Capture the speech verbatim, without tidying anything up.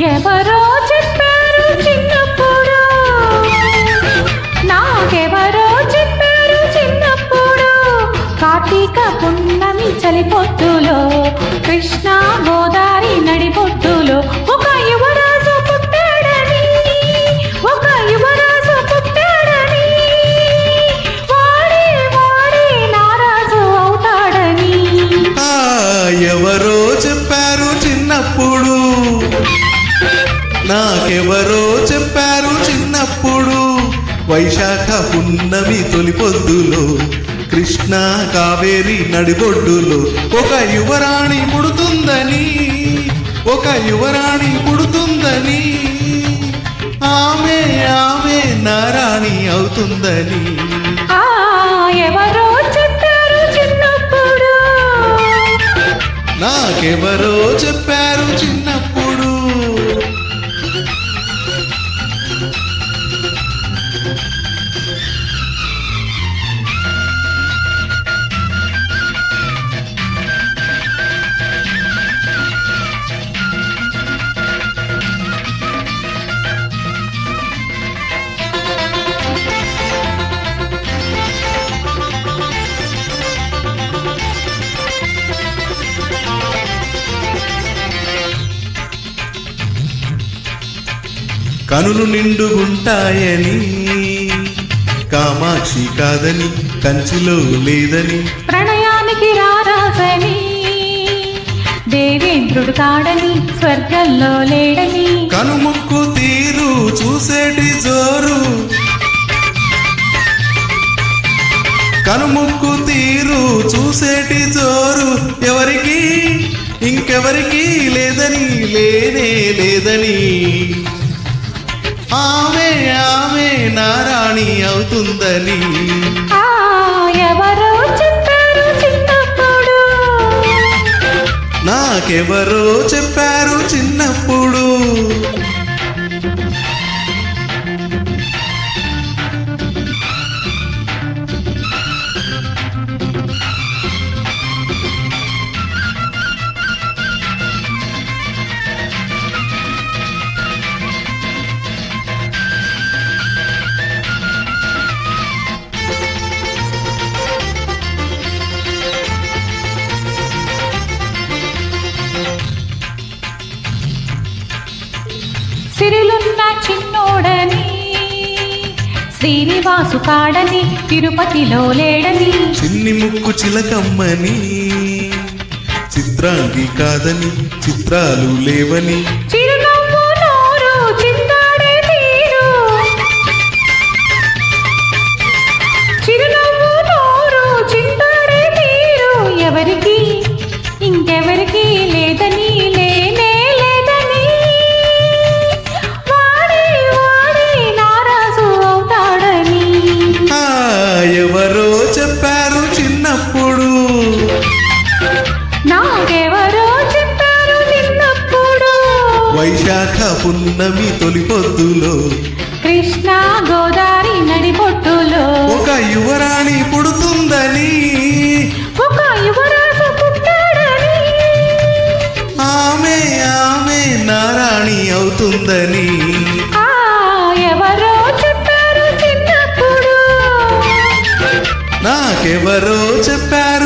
ఎవరో చెప్పారు చిన్నప్పుడు, నాకెవరో చెప్పారు చిన్నప్పుడు, కార్తీక పున్నమి చలిపొట్టులో, కృష్ణ గోదావరి నడిపొట్టులో ఒక యువరాజు పుట్టాడని, ఒక యువరాజు పుట్టాడని, వాడే వాడే నారాజు అవుతాడని. ఎవరో చెప్పారు చిన్నప్పుడు, నాకెవరో చెప్పారు చిన్నప్పుడు, వైశాఖ పున్నమి తొలి పొద్దులో, కృష్ణ కావేరి నడిబొడ్డులో ఒక యువరాణి పుడుతుందని, ఒక యువరాణి పుడుతుందని, ఆమె ఆమె నారాణి అవుతుందని. ఎవరో చెప్పారు చిన్నప్పుడు, నాకెవరో చెప్పారు చిన్నప్పుడు. కనులు నిండుగుంటాయని, కామాక్షి కాదని, కంచిలో లేదని, ప్రణయానికి రారాజని, దేవేంద్రుడు కాడని, స్వర్గంలో లేడని, కనుముక్కు తీరు చూసేటి జోరు, కనుముక్కు తీరు చూసేటి జోరు, ఎవరికి ఇంకెవరికి లేదని, లేనే లేదని, ఆమె ఆమె నారాణి అవుతుందని. ఎవరో చెప్పారు చిన్నప్పుడు, నాకెవరో చెప్పారు చిన్నప్పుడు. సిరిలున్న చిన్నోడని, శ్రీనివాసు కాడని, తిరుపతిలో లేడని, చిన్ని ముక్కు చిలకమ్మని, చిత్రాంగి కాదని, చిత్రాలు లేవని, చిరునవ్వు నోరు చిందాడే తీరు, చిరునవ్వు నోరు చిందాడే తీరు, ఎవరికి ఇంకెవరికి లేదని, లేనే లేదని, వాడే వాడే నారాజు అవుతాడని. ఎవరో చెప్పారు చిన్నప్పుడు, నాకెవరో చెప్పారు చిన్నప్పుడు, వైశాఖ పున్నమి తొలి పొద్దులో, కృష్ణ గోదావరి నడిపొట్టులో ఒక యువరాణి పుడుతుందని, ఒక యువరాజు పుట్టాడని, ఆమె ఆమె నారాణి అవుతుందని. ఎవరో చెప్పారు చిన్నప్పుడు, నాకెవరో చెప్పారు